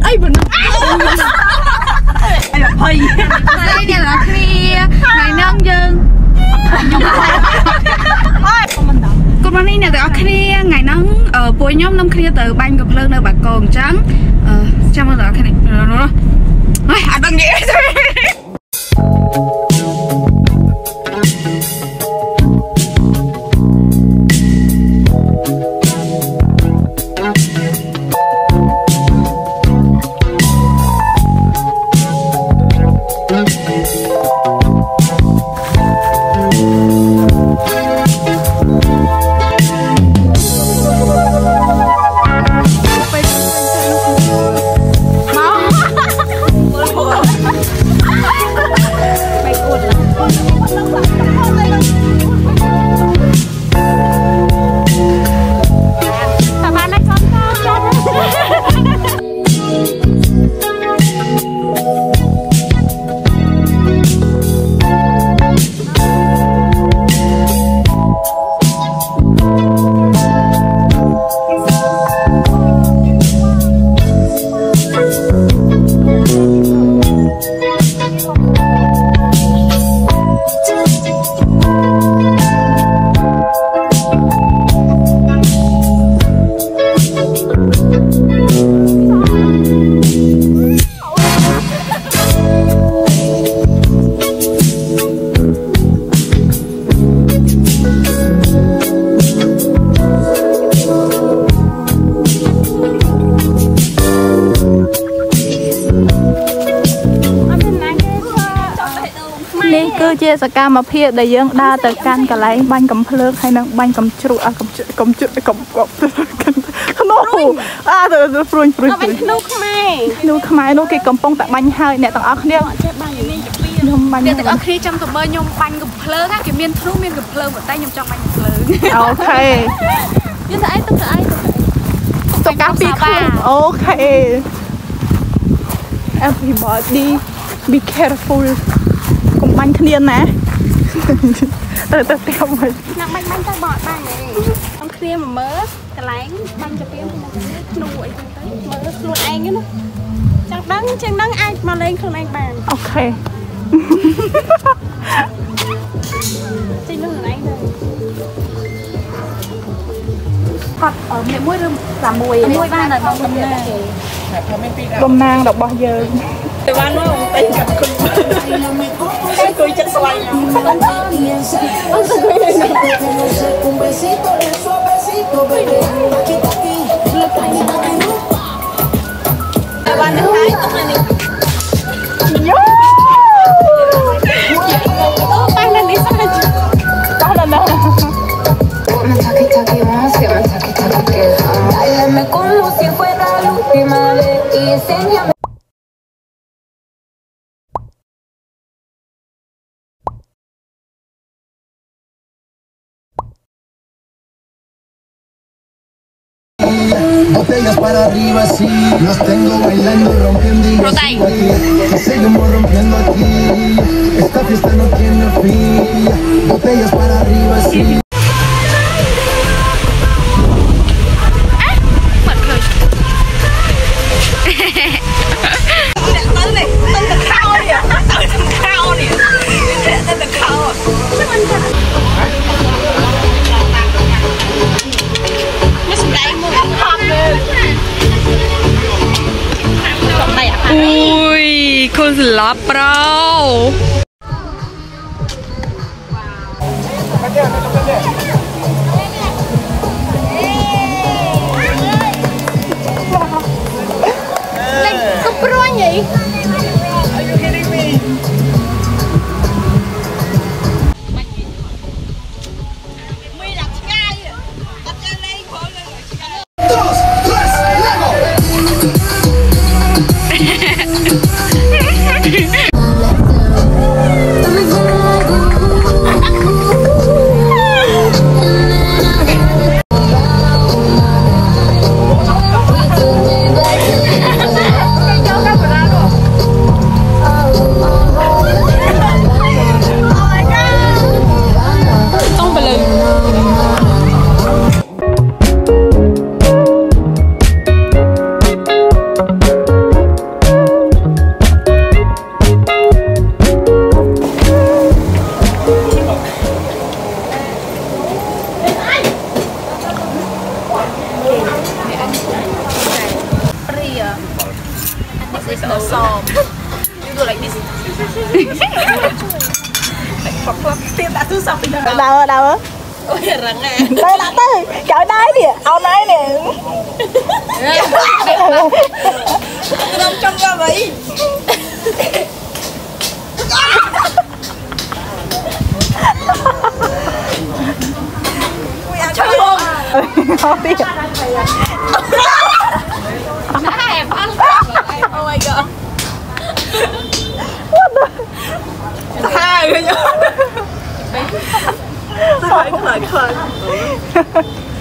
ấy mình hay đây nè là khi ngày nâng dương con bạn này nè từ khi ngày nâng ở buổi nhóm năm kia từ ban gặp lương nơi bà còn trắng chăm ơn cái này rồi anh đang nghĩ chia sẻ cam mà phía để dương đa từ can cả lấy bánh cầm phơi hay là bánh cầm chua cầm từ phun nuôi khai nuôi cái cầm pong tại bánh hơi nè tao ăn đi nhom bánh từ ở khi trong tụi bơi nhom bánh cầm phơi á cái miên thú miên cầm phơi một tay nhom trong bánh phơi ok như thế tôi tôi cá pi ok everybody be careful cùng bánh thiên nè từ theo mình nặng bánh tay bọt bánh này ông kia mà mớ cái láng bánh cho phim nuôi mớ luôn anh ấy nó chẳng đắng ai mà lên không anh bàn ok xin lỗi anh rồi còn ở miệng mũi rừng giảm mùi mũi ba là bông nang đọc bao giờ ba nó tay chặt tôi chất xoay Botellas para arriba, sí, los tengo bailando y rompiendo y aquí, que seguimos rompiendo aquí, esta fiesta no tiene fin, botellas para arriba, sí. Ui, con slap bro. Lên có pro nhỉ? Are you kidding me? with no song. You do like this. Tim đã thứ sọc rồi. Đâu Ôi rắn à. đây đã tới trời đây nè ao này nè Không trong ra vậy. Chơi không? không biết Oh my god. hai rồi Thôi, cái lời